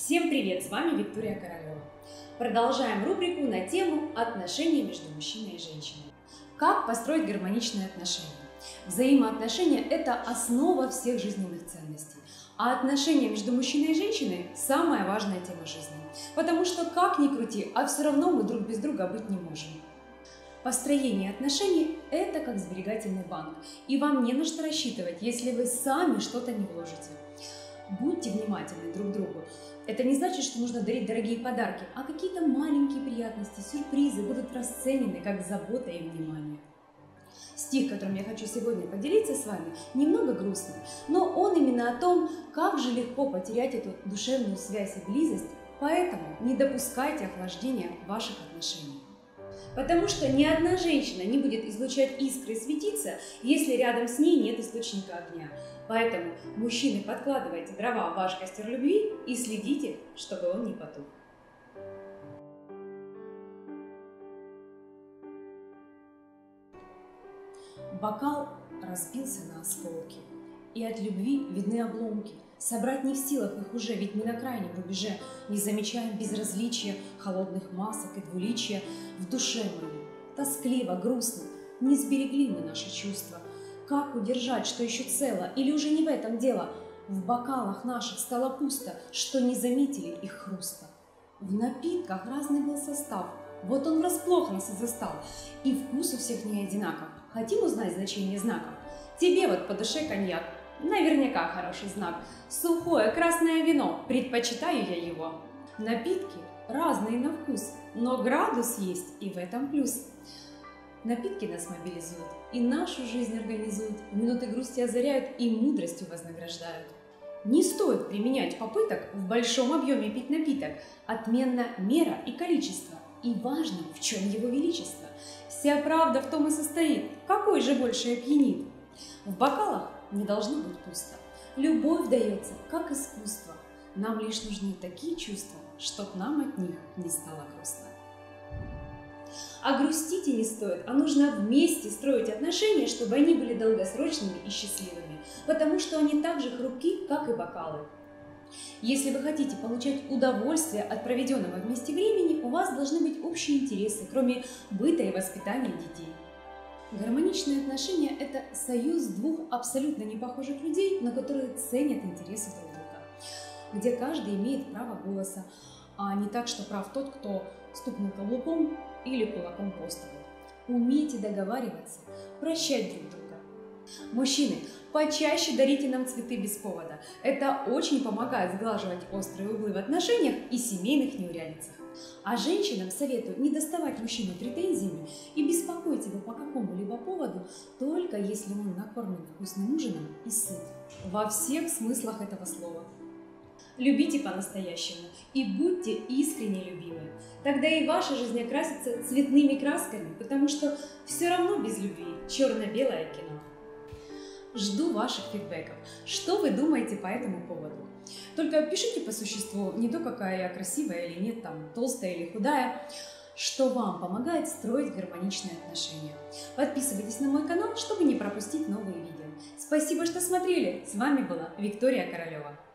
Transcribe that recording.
Всем привет! С вами Виктория Королева. Продолжаем рубрику на тему отношений между мужчиной и женщиной. Как построить гармоничные отношения? Взаимоотношения – это основа всех жизненных ценностей. А отношения между мужчиной и женщиной – самая важная тема жизни. Потому что, как ни крути, а все равно мы друг без друга быть не можем. Построение отношений – это как сберегательный банк. И вам не на что рассчитывать, если вы сами что-то не вложите. Будьте внимательны друг к другу. Это не значит, что нужно дарить дорогие подарки, а какие-то маленькие приятности, сюрпризы будут расценены как забота и внимание. Стих, которым я хочу сегодня поделиться с вами, немного грустный, но он именно о том, как же легко потерять эту душевную связь и близость, поэтому не допускайте охлаждения ваших отношений. Потому что ни одна женщина не будет излучать искры и светиться, если рядом с ней нет источника огня. Поэтому, мужчины, подкладывайте дрова в ваш костер любви и следите, чтобы он не потух. Бокал разбился на осколки, и от любви видны обломки. Собрать не в силах их уже, ведь мы на крайнем рубеже, не замечаем безразличия, холодных масок и двуличия. В душе моей тоскливо, грустно, не сберегли мы наши чувства. Как удержать, что еще цело, или уже не в этом дело? В бокалах наших стало пусто, что не заметили их хруста. В напитках разный был состав, вот он врасплох нас и застал. И вкус у всех не одинаков. Хотим узнать значение знаков? Тебе вот по душе коньяк, наверняка хороший знак. Сухое красное вино, предпочитаю я его. Напитки разные на вкус, но градус есть, и в этом плюс. Напитки нас мобилизуют, и нашу жизнь организуют, в минуты грусти озаряют и мудростью вознаграждают. Не стоит применять попыток в большом объеме пить напиток. Отменна мера и количество, и важно, в чем его величество. Вся правда в том и состоит, какой же больше опьянит. В бокалах не должно быть пусто. Любовь дается, как искусство. Нам лишь нужны такие чувства, чтоб нам от них не стало грустно. А грустить и не стоит, а нужно вместе строить отношения, чтобы они были долгосрочными и счастливыми, потому что они так же хрупки, как и бокалы. Если вы хотите получать удовольствие от проведенного вместе времени, у вас должны быть общие интересы, кроме быта и воспитания детей. Гармоничные отношения – это союз двух абсолютно непохожих людей, но которые ценят интересы друг друга, где каждый имеет право голоса, а не так, что прав тот, кто стукнул каблуком или кулаком по столу. Умейте договариваться, прощать друг друга. Мужчины, почаще дарите нам цветы без повода. Это очень помогает сглаживать острые углы в отношениях и семейных неурядицах. А женщинам советую не доставать мужчину претензиями и беспокоить его по какому-либо поводу, только если он накормлен вкусным ужином и сыт. Во всех смыслах этого слова. Любите по-настоящему и будьте искренне любимы. Тогда и ваша жизнь окрасится цветными красками, потому что все равно без любви черно-белое кино. Жду ваших фидбэков. Что вы думаете по этому поводу? Только пишите по существу, не то, какая я красивая или нет, там, толстая или худая, что вам помогает строить гармоничные отношения. Подписывайтесь на мой канал, чтобы не пропустить новые видео. Спасибо, что смотрели. С вами была Виктория Королева.